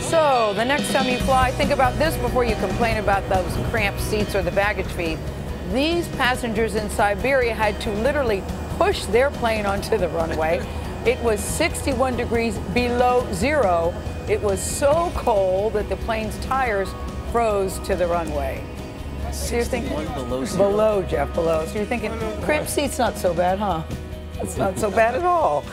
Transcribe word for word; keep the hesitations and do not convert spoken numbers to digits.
So the next time you fly, think about this before you complain about those cramped seats or the baggage feed. These passengers in Siberia had to literally push their plane onto the runway. It was sixty-one degrees below zero. It was so cold that the plane's tires froze to the runway. So you're thinking, below zero. Below, Jeff, below. So you're thinking, cramped seat's not so bad, huh? It's not so bad at all.